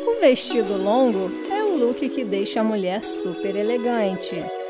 O vestido longo é o look que deixa a mulher super elegante.